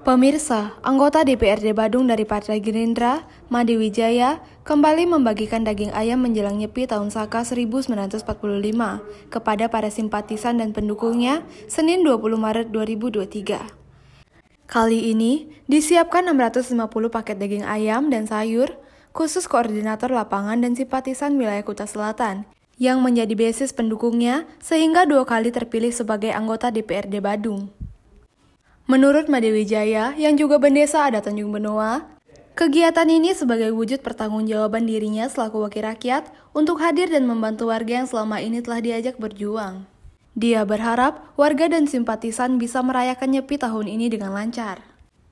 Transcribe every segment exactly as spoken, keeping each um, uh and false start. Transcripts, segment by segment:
Pemirsa, anggota D P R D Badung dari Partai Gerindra, Made Wijaya, kembali membagikan daging ayam menjelang Nyepi tahun Saka seribu sembilan ratus empat puluh lima kepada para simpatisan dan pendukungnya Senin dua puluh Maret dua ribu dua puluh tiga. Kali ini, disiapkan enam ratus lima puluh paket daging ayam dan sayur, khusus koordinator lapangan dan simpatisan wilayah Kuta Selatan, yang menjadi basis pendukungnya sehingga dua kali terpilih sebagai anggota D P R D Badung. Menurut Made Wijaya, yang juga bendesa adat Tanjung Benoa, kegiatan ini sebagai wujud pertanggungjawaban dirinya selaku wakil rakyat untuk hadir dan membantu warga yang selama ini telah diajak berjuang. Dia berharap warga dan simpatisan bisa merayakan Nyepi tahun ini dengan lancar.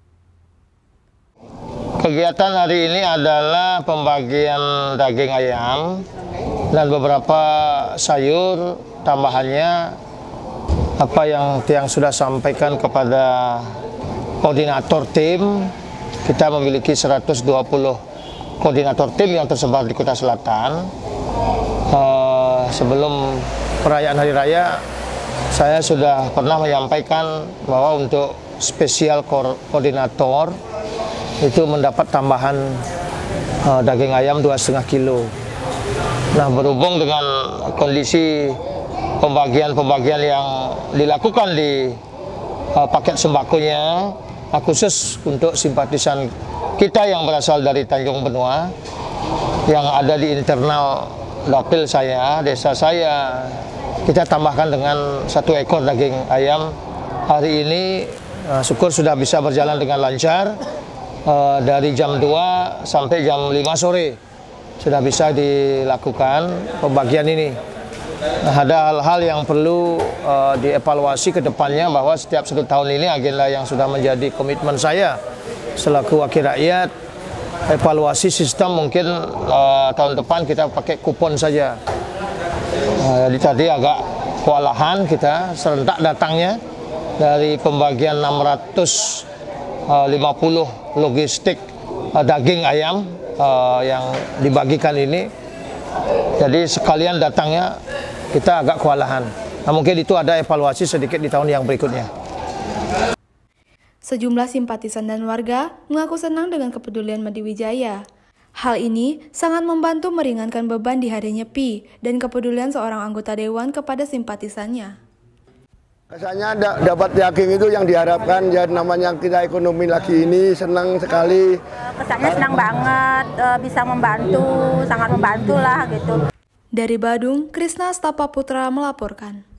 Kegiatan hari ini adalah pembagian daging ayam dan beberapa sayur tambahannya. Apa yang yang sudah sampaikan kepada koordinator tim, kita memiliki seratus dua puluh koordinator tim yang tersebar di Kuta Selatan. Uh, sebelum perayaan Hari Raya, saya sudah pernah menyampaikan bahwa untuk spesial ko koordinator itu mendapat tambahan uh, daging ayam dua koma lima kilo. Nah, berhubung dengan kondisi pembagian-pembagian yang dilakukan di uh, paket sembakonya, uh, khusus untuk simpatisan kita yang berasal dari Tanjung Benoa, yang ada di internal dapil saya, desa saya, kita tambahkan dengan satu ekor daging ayam. Hari ini uh, syukur sudah bisa berjalan dengan lancar, uh, dari jam dua sampai jam lima sore sudah bisa dilakukan pembagian ini. Nah, ada hal-hal yang perlu uh, dievaluasi ke depannya, bahwa setiap satu tahun ini agenda yang sudah menjadi komitmen saya selaku wakil rakyat, evaluasi sistem mungkin uh, tahun depan kita pakai kupon saja. Uh, jadi tadi agak kewalahan kita serentak datangnya dari pembagian enam ratus lima puluh logistik uh, daging ayam uh, yang dibagikan ini. Jadi sekalian datangnya kita agak kewalahan. Nah, mungkin itu ada evaluasi sedikit di tahun yang berikutnya. Sejumlah simpatisan dan warga mengaku senang dengan kepedulian Made Wijaya. Hal ini sangat membantu meringankan beban di hari Nyepi dan kepedulian seorang anggota dewan kepada simpatisannya. Rasanya dapat daging itu yang diharapkan, ya namanya kita ekonomi lagi ini, senang sekali. Kesannya senang banget, bisa membantu, sangat membantu lah gitu. Dari Badung, Krisna Stapa Putra melaporkan.